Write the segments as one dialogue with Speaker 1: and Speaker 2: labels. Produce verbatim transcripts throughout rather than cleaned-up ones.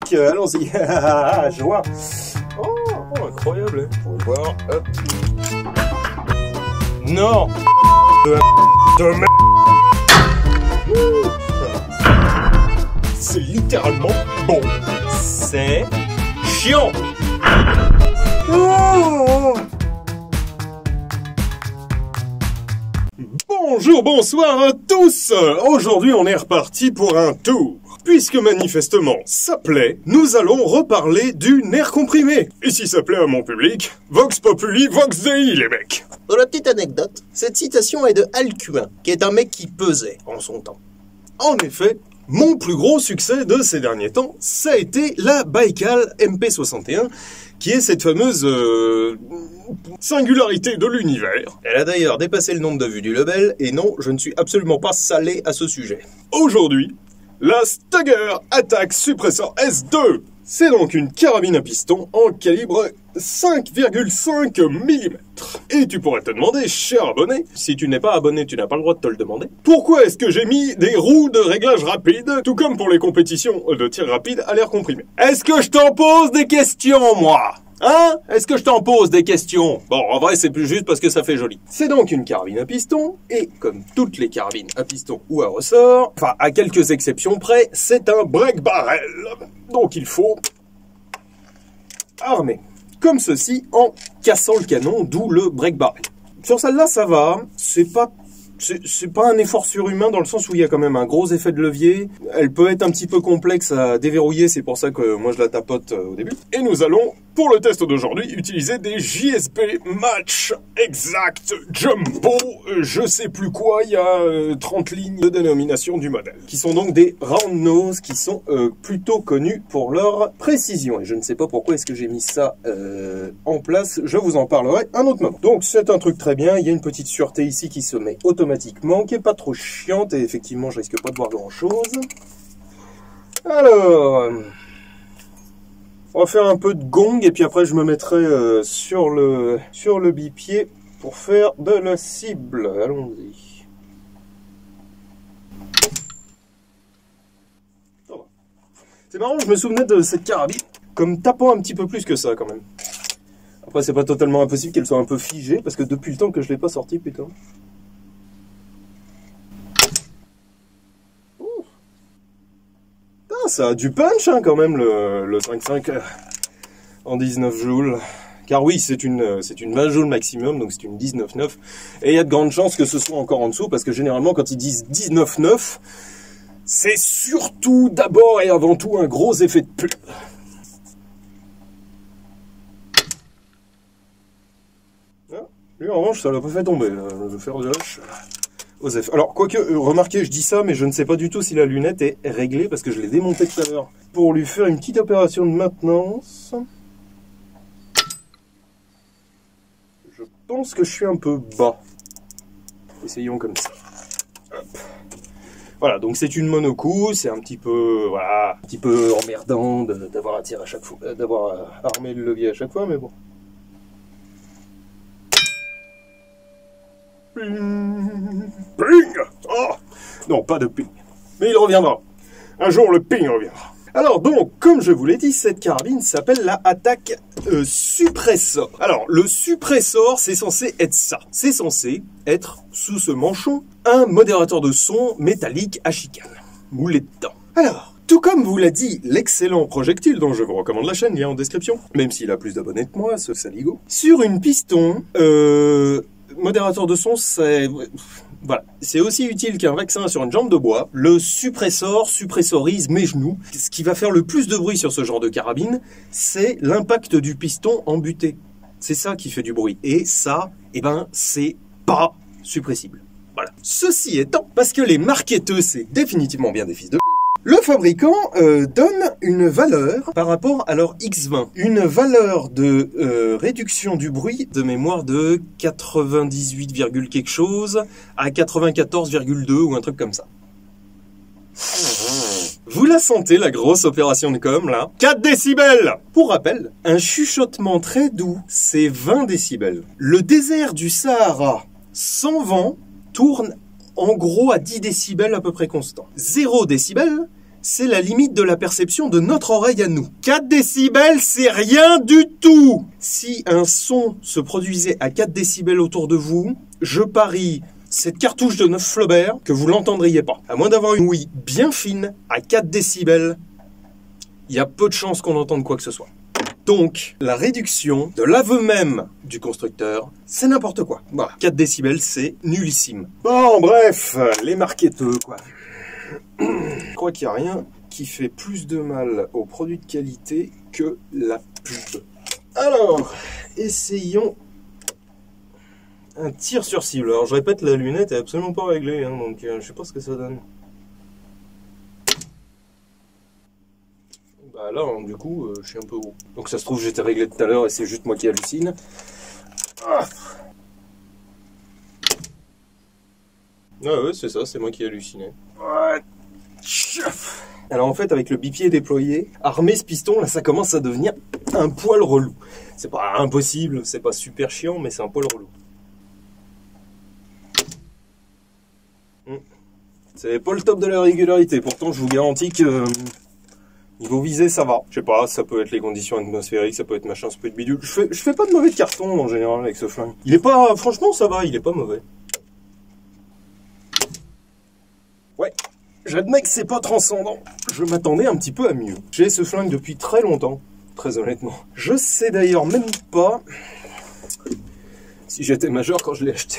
Speaker 1: donc euh, allons-y. Je vois. Oh, oh, incroyable. Faut voir. Hop. Non. De, de merde. C'est littéralement bon. C'est chiant. Oh. Bonjour, bonsoir à tous. Aujourd'hui, on est reparti pour un tour. Puisque manifestement, ça plaît, nous allons reparler du nerf comprimé. Et si ça plaît à mon public, Vox Populi, Vox Dei, les mecs.
Speaker 2: Pour la petite anecdote, cette citation est de Alcuin, qui est un mec qui pesait en son temps.
Speaker 1: En effet, mon plus gros succès de ces derniers temps, ça a été la Baïkal M P soixante et un, qui est cette fameuse euh, singularité de l'univers.
Speaker 2: Elle a d'ailleurs dépassé le nombre de vues du label, et non, je ne suis absolument pas salé à ce sujet.
Speaker 1: Aujourd'hui, la Stagger Attack Suppressor S deux. C'est donc une carabine à piston en calibre cinq virgule cinq millimètres. Et tu pourrais te demander, cher abonné, si tu n'es pas abonné, tu n'as pas le droit de te le demander, pourquoi est-ce que j'ai mis des roues de réglage rapide, tout comme pour les compétitions de tir rapide à l'air comprimé? Est-ce que je t'en pose des questions, moi? Hein? Est-ce que je t'en pose des questions? Bon, en vrai, c'est plus juste parce que ça fait joli. C'est donc une carabine à piston, et comme toutes les carabines à piston ou à ressort, enfin, à quelques exceptions près, c'est un break barrel. Donc il faut armer, comme ceci, en cassant le canon, d'où le break barrel. Sur celle-là, ça va, c'est pas... C'est pas un effort surhumain dans le sens où il y a quand même un gros effet de levier. Elle peut être un petit peu complexe à déverrouiller, c'est pour ça que moi je la tapote au début. Et nous allons, pour le test d'aujourd'hui, utiliser des J S P Match Exact Jumbo, je sais plus quoi, il y a euh, trente lignes de dénomination du modèle. Qui sont donc des round nose, qui sont euh, plutôt connus pour leur précision. Et je ne sais pas pourquoi est-ce que j'ai mis ça euh, en place, je vous en parlerai un autre moment. Donc c'est un truc très bien, il y a une petite sûreté ici qui se met automatiquement, qui est pas trop chiante, et effectivement je risque pas de voir grand chose. Alors, on va faire un peu de gong, et puis après je me mettrai euh, sur le sur le bipied pour faire de la cible. Allons-y. C'est marrant, je me souvenais de cette carabine comme tapant un petit peu plus que ça quand même. Après c'est pas totalement impossible qu'elle soit un peu figée, parce que depuis le temps que je l'ai pas sortie, putain. Ça a du punch hein, quand même le, le cinq cinq euh, en dix-neuf joules. Car oui, c'est une, c'est une vingt joules maximum, donc c'est une dix-neuf neuf. Et il y a de grandes chances que ce soit encore en dessous, parce que généralement quand ils disent dix-neuf neuf, c'est surtout d'abord et avant tout un gros effet de pub. Ah, lui en revanche, ça l'a pas fait tomber, le fer de hache. Osef. Alors, quoique, euh, remarquez, je dis ça, mais je ne sais pas du tout si la lunette est réglée, parce que je l'ai démontée tout à l'heure. Pour lui faire une petite opération de maintenance. Je pense que je suis un peu bas. Essayons comme ça. Hop. Voilà, donc c'est une monocoup, c'est un petit peu, voilà, un petit peu emmerdant d'avoir à tirer à chaque fois, d'avoir armé le levier à chaque fois, mais bon. Ping! Ping! Oh! Non, pas de ping. Mais il reviendra. Un jour, le ping reviendra. Alors donc, comme je vous l'ai dit, cette carabine s'appelle la Attack euh, Suppressor. Alors, le Suppressor, c'est censé être ça. C'est censé être, sous ce manchon, un modérateur de son métallique à chicane. Moulé dedans. Alors, tout comme vous l'a dit l'excellent projectile, dont je vous recommande la chaîne, lien en description, même s'il a plus d'abonnés que moi, ce saligo, sur une piston, euh... modérateur de son, c'est voilà, c'est aussi utile qu'un vaccin sur une jambe de bois. Le suppressor suppressorise mes genoux. Ce qui va faire le plus de bruit sur ce genre de carabine, c'est l'impact du piston en butée. C'est ça qui fait du bruit. Et ça, eh ben, c'est pas suppressible. Voilà. Ceci étant, parce que les marketeux, c'est définitivement bien des fils de... Le fabricant euh, donne une valeur par rapport à leur X vingt. Une valeur de euh, réduction du bruit de mémoire de quatre-vingt-dix-huit, quelque chose à quatre-vingt-quatorze virgule deux ou un truc comme ça. Vous la sentez, la grosse opération de com, là? quatre décibels! Pour rappel, un chuchotement très doux, c'est vingt décibels. Le désert du Sahara, sans vent, tourne en gros à dix décibels à peu près constant. zéro décibel, c'est la limite de la perception de notre oreille à nous. quatre décibels, c'est rien du tout. Si un son se produisait à quatre décibels autour de vous, je parie cette cartouche de neuf Flaubert que vous l'entendriez pas. À moins d'avoir une ouïe bien fine, à quatre décibels, il y a peu de chances qu'on entende quoi que ce soit. Donc, la réduction de l'aveu même du constructeur, c'est n'importe quoi. Voilà, quatre décibels, c'est nullissime. Bon, bref, les marketeux, quoi. Je crois qu'il n'y a rien qui fait plus de mal aux produits de qualité que la pub. Alors, essayons un tir sur cible. Alors, je répète, la lunette est absolument pas réglée, hein, donc euh, je sais pas ce que ça donne. Bah là, hein, du coup, euh, je suis un peu haut. Donc ça se trouve, j'étais réglé tout à l'heure et c'est juste moi qui hallucine. Ah ah ouais, c'est ça, c'est moi qui hallucinais. Alors en fait, avec le bipied déployé, armer ce piston, là, ça commence à devenir un poil relou. C'est pas impossible, c'est pas super chiant, mais c'est un poil relou. C'est pas le top de la régularité, pourtant je vous garantis que euh, niveau visée ça va. Je sais pas, ça peut être les conditions atmosphériques, ça peut être machin, ça peut être bidule. Je fais, je fais pas de mauvais de carton en général avec ce flingue. Il est pas, franchement ça va, il est pas mauvais. Ouais, j'admets que c'est pas transcendant. Je m'attendais un petit peu à mieux. J'ai ce flingue depuis très longtemps, très honnêtement. Je sais d'ailleurs même pas si j'étais majeur quand je l'ai acheté.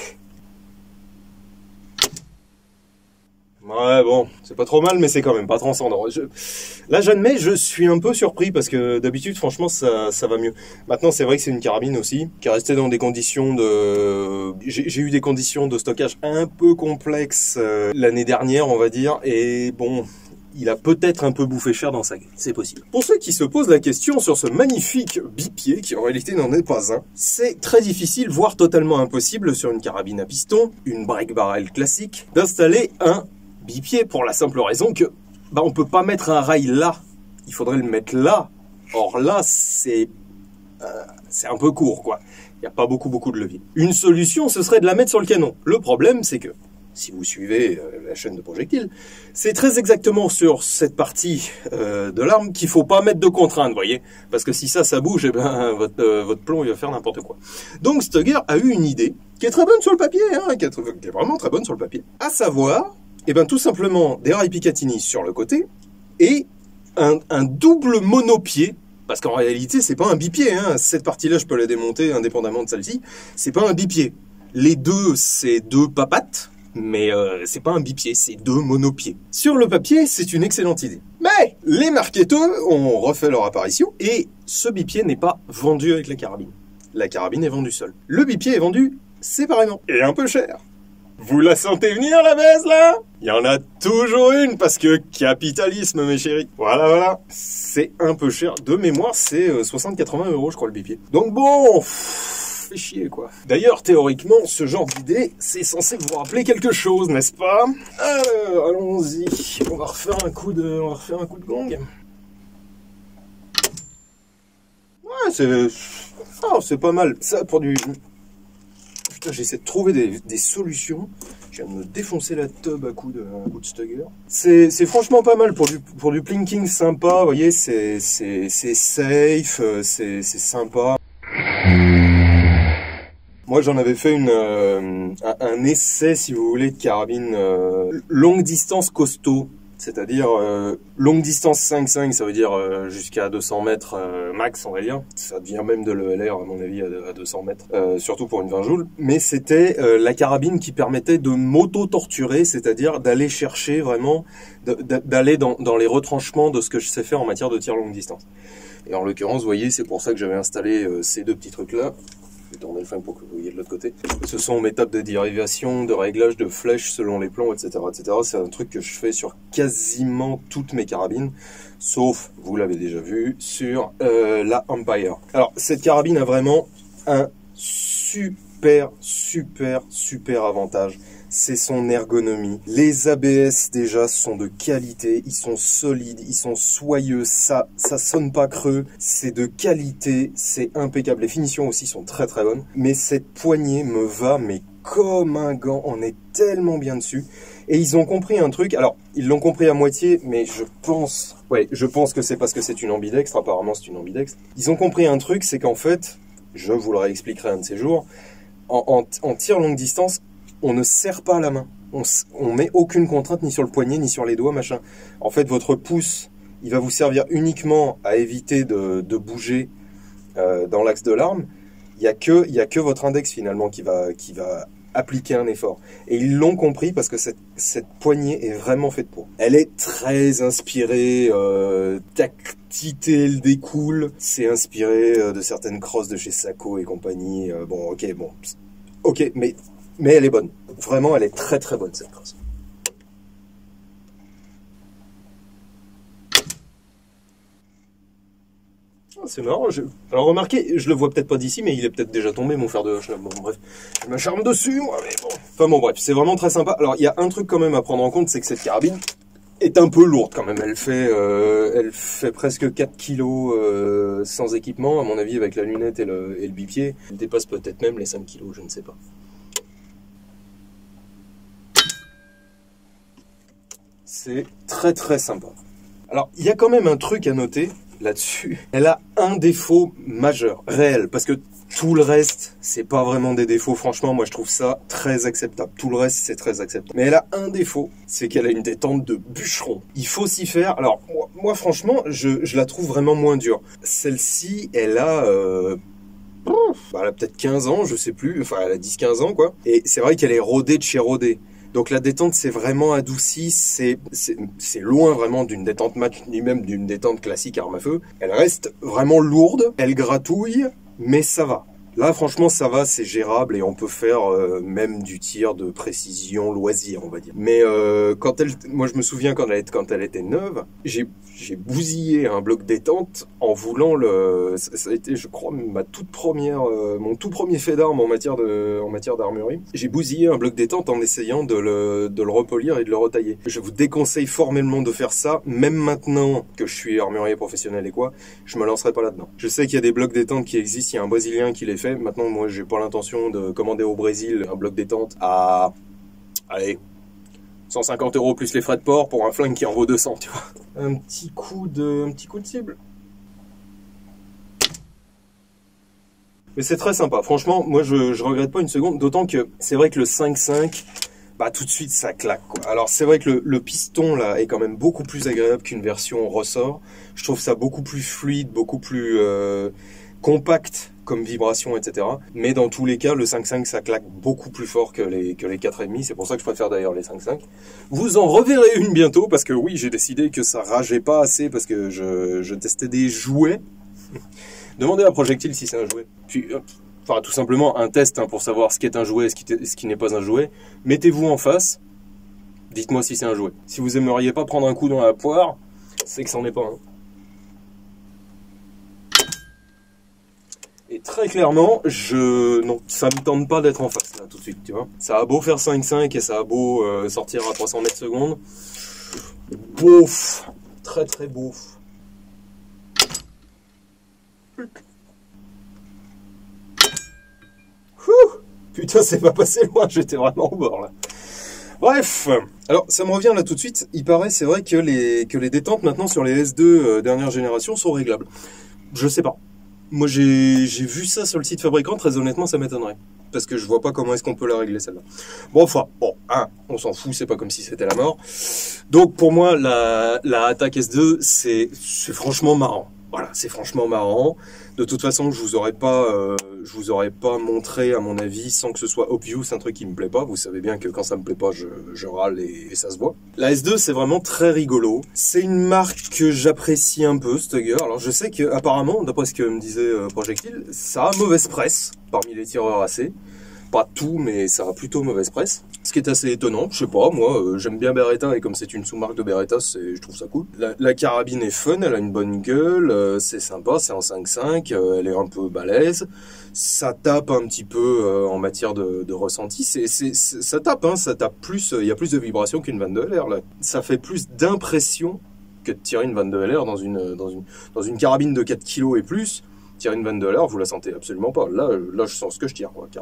Speaker 1: Ouais, bon, c'est pas trop mal, mais c'est quand même pas transcendant. Je... Là, j'admets, je suis un peu surpris parce que d'habitude, franchement, ça, ça va mieux. Maintenant, c'est vrai que c'est une carabine aussi, qui est restée dans des conditions de... J'ai eu des conditions de stockage un peu complexes euh, l'année dernière, on va dire, et bon, il a peut-être un peu bouffé cher dans sa gueule, c'est possible. Pour ceux qui se posent la question sur ce magnifique bipied, qui en réalité n'en est pas un, c'est très difficile, voire totalement impossible, sur une carabine à piston, une break barrel classique, d'installer un bipied pour la simple raison que bah on peut pas mettre un rail là, il faudrait le mettre là. Or là c'est euh, c'est un peu court quoi. Il n'y a pas beaucoup beaucoup de levier. Une solution ce serait de la mettre sur le canon. Le problème c'est que si vous suivez euh, la chaîne de projectiles, c'est très exactement sur cette partie euh, de l'arme qu'il faut pas mettre de contrainte, vous voyez, parce que si ça ça bouge, et ben votre euh, votre plomb il va faire n'importe quoi. Donc Stugger a eu une idée qui est très bonne sur le papier, hein, qui, est, qui est vraiment très bonne sur le papier, à savoir et bien tout simplement des rails Picatinny sur le côté et un, un double monopied, parce qu'en réalité c'est pas un bipied, hein. Cette partie-là je peux la démonter indépendamment de celle-ci, c'est pas un bipied. Les deux c'est deux papates, mais euh, c'est pas un bipied, c'est deux monopieds. Sur le papier c'est une excellente idée. Mais les marketeux ont refait leur apparition et ce bipied n'est pas vendu avec la carabine. La carabine est vendue seule. Le bipied est vendu séparément et un peu cher. Vous la sentez venir la baisse là? Il y en a toujours une parce que capitalisme mes chéris. Voilà voilà. C'est un peu cher. De mémoire c'est soixante à quatre-vingts euros je crois le bipied. Donc bon, pff, fait chier quoi. D'ailleurs théoriquement ce genre d'idée c'est censé vous rappeler quelque chose n'est-ce pas? Alors allons-y. On va refaire un coup de, on va refaire un coup de gong. Ouais c'est, oh, c'est pas mal. Ça pour du... J'essaie de trouver des, des solutions. Je viens de me défoncer la tub à coup de, à coup de Stugger. C'est franchement pas mal pour du, pour du plinking sympa. Vous voyez, c'est safe, c'est sympa. Moi, j'en avais fait une, euh, un, un essai, si vous voulez, de carabine euh, longue distance costaud. C'est-à-dire euh, longue distance cinq cinq, ça veut dire euh, jusqu'à deux cents mètres euh, max, on va dire. Ça devient même de l'E L R, à mon avis, à, à deux cents mètres, euh, surtout pour une vingt joules. Mais c'était euh, la carabine qui permettait de m'auto-torturer, c'est-à-dire d'aller chercher vraiment, d'aller dans, dans les retranchements de ce que je sais faire en matière de tir longue distance. Et en l'occurrence, vous voyez, c'est pour ça que j'avais installé euh, ces deux petits trucs-là. Je vais tourner le flingue pour que vous voyez de l'autre côté. Ce sont mes tables de dérivation, de réglage de flèches selon les plans, et cetera, et cetera. C'est un truc que je fais sur quasiment toutes mes carabines, sauf, vous l'avez déjà vu, sur euh, la Empire. Alors, cette carabine a vraiment un super, super, super avantage. C'est son ergonomie. Les A B S déjà sont de qualité, ils sont solides, ils sont soyeux, ça ça sonne pas creux, c'est de qualité, c'est impeccable. Les finitions aussi sont très très bonnes, mais cette poignée me va mais comme un gant, on est tellement bien dessus. Et ils ont compris un truc, alors ils l'ont compris à moitié, mais je pense, ouais, je pense que c'est parce que c'est une ambidextre, apparemment c'est une ambidextre. Ils ont compris un truc, c'est qu'en fait, je vous le réexpliquerai un de ces jours, en, en, en tir longue distance, on ne serre pas la main. On, on met aucune contrainte ni sur le poignet, ni sur les doigts, machin. En fait, votre pouce, il va vous servir uniquement à éviter de, de bouger euh, dans l'axe de l'arme. Il n'y a que, il y a que votre index finalement qui va, qui va appliquer un effort. Et ils l'ont compris parce que cette, cette poignée est vraiment faite pour. Elle est très inspirée, euh, tactité, elle découle. C'est inspiré euh, de certaines crosses de chez Sako et compagnie. Euh, bon, ok, bon, ok, mais, mais elle est bonne. Vraiment, elle est très très bonne cette crosse. C'est marrant, je... alors remarquez, je le vois peut-être pas d'ici, mais il est peut-être déjà tombé mon fer de hache là. Bon bref, je m'acharne dessus moi, mais bon. Enfin bon bref, c'est vraiment très sympa. Alors il y a un truc quand même à prendre en compte, c'est que cette carabine est un peu lourde quand même. Elle fait, euh, elle fait presque quatre kilos euh, sans équipement, à mon avis avec la lunette et le, et le bipied. Elle dépasse peut-être même les cinq kilos, je ne sais pas. C'est très très sympa. Alors il y a quand même un truc à noter là-dessus. Elle a un défaut majeur, réel, parce que tout le reste, c'est pas vraiment des défauts. Franchement, moi je trouve ça très acceptable. Tout le reste, c'est très acceptable. Mais elle a un défaut, c'est qu'elle a une détente de bûcheron. Il faut s'y faire. Alors, moi, moi franchement, je, je la trouve vraiment moins dure. Celle-ci, elle a... Euh... Bah, elle a peut-être quinze ans, je sais plus. Enfin, elle a dix quinze ans, quoi. Et c'est vrai qu'elle est rodée de chez rodée. Donc la détente c'est vraiment adouci, c'est loin vraiment d'une détente match, ni même d'une détente classique arme à feu. Elle reste vraiment lourde, elle gratouille, mais ça va. Là franchement ça va, c'est gérable et on peut faire euh, même du tir de précision loisir on va dire. Mais euh, quand elle, moi je me souviens quand elle, quand elle était neuve, j'ai j'ai bousillé un bloc détente en voulant le, ça, ça a été je crois ma toute première, euh, mon tout premier fait d'arme en matière de, en matière d'armurerie. J'ai bousillé un bloc détente en essayant de le, de le repolir et de le retailler. Je vous déconseille formellement de faire ça, même maintenant que je suis armurier professionnel et quoi, je me lancerai pas là-dedans. Je sais qu'il y a des blocs détente qui existent, il y a un Brésilien qui les fait. Maintenant, moi, j'ai pas l'intention de commander au Brésil un bloc détente à, allez, cent cinquante euros plus les frais de port pour un flingue qui en vaut deux cents, tu vois. Un petit coup de, un petit coup de cible. Mais c'est très sympa. Franchement, moi, je, je regrette pas une seconde. D'autant que c'est vrai que le cinq cinq, bah, tout de suite, ça claque, quoi. Alors, c'est vrai que le, le piston, là, est quand même beaucoup plus agréable qu'une version ressort. Je trouve ça beaucoup plus fluide, beaucoup plus euh, compact comme vibration, et cetera. Mais dans tous les cas, le cinq cinq, ça claque beaucoup plus fort que les, que les quatre virgule cinq. C'est pour ça que je préfère d'ailleurs les cinq cinq. Vous en reverrez une bientôt, parce que oui, j'ai décidé que ça rageait pas assez, parce que je, je testais des jouets. Demandez à Projectile si c'est un jouet. Puis, enfin, tout simplement un test hein, pour savoir ce qui est un jouet et ce qui, ce qui n'est pas un jouet. Mettez-vous en face. Dites-moi si c'est un jouet. Si vous aimeriez pas prendre un coup dans la poire, c'est que c'en est pas un. Et très clairement, je non, ça me tente pas d'être en face là tout de suite, tu vois. Ça a beau faire cinq cinq et ça a beau euh, sortir à trois cents mètres secondes. Bouf, très très bouf. Putain, c'est pas passé loin, j'étais vraiment au bord là. Bref, alors ça me revient là tout de suite. Il paraît, c'est vrai que les que les détentes maintenant sur les S deux euh, dernière génération sont réglables. Je sais pas. Moi, j'ai vu ça sur le site fabricant, très honnêtement, ça m'étonnerait. Parce que je vois pas comment est-ce qu'on peut la régler, celle-là. Bon, enfin, bon, hein, on s'en fout, c'est pas comme si c'était la mort. Donc, pour moi, la, la Attack S deux, c'est franchement marrant. Voilà, c'est franchement marrant. De toute façon, je vous aurais pas, euh, je vous aurais pas montré, à mon avis, sans que ce soit obvious, un truc qui me plaît pas. Vous savez bien que quand ça me plaît pas, je, je râle et, et ça se voit. La S deux, c'est vraiment très rigolo. C'est une marque que j'apprécie un peu, Stugger. Alors, je sais que, apparemment, d'après ce que me disait euh, Projectile, ça a mauvaise presse parmi les tireurs A C. Pas tout, mais ça a plutôt mauvaise presse. Ce qui est assez étonnant, je sais pas, moi, euh, j'aime bien Beretta, et comme c'est une sous-marque de Beretta, je trouve ça cool. La, la carabine est fun, elle a une bonne gueule, euh, c'est sympa, c'est en cinq cinq, euh, elle est un peu balèze. Ça tape un petit peu euh, en matière de, de ressenti, c'est, c'est, c'est, ça tape, hein, ça tape plus, il euh, y a plus de vibrations qu'une vingt-deux L R, là. Ça fait plus d'impression que de tirer une vingt-deux L R dans une, dans une, dans une carabine de quatre kilos et plus. Tirer une vingt-deux L R, vous la sentez absolument pas. Là, là, je sens ce que je tire, quoi, carrément.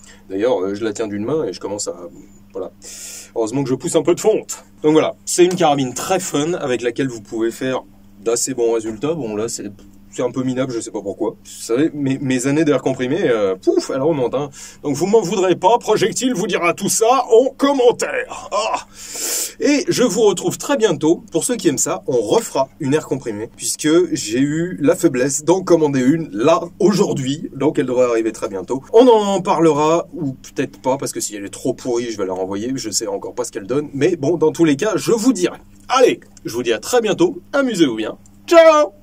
Speaker 1: D'ailleurs, euh, je la tiens d'une main et je commence à... Voilà. Heureusement que je pousse un peu de fonte. Donc voilà, c'est une carabine très fun avec laquelle vous pouvez faire d'assez bons résultats. Bon là, c'est... C'est un peu minable, je sais pas pourquoi. Vous savez, mes, mes années d'air comprimé, euh, pouf, elles remontent. Hein. Donc vous m'en voudrez pas, Projectile vous dira tout ça en commentaire. Ah. Et je vous retrouve très bientôt. Pour ceux qui aiment ça, on refera une air comprimée, puisque j'ai eu la faiblesse d'en commander une, là, aujourd'hui. Donc elle devrait arriver très bientôt. On en parlera, ou peut-être pas, parce que si elle est trop pourrie, je vais la renvoyer. Je sais encore pas ce qu'elle donne. Mais bon, dans tous les cas, je vous dirai. Allez, je vous dis à très bientôt. Amusez-vous bien. Ciao!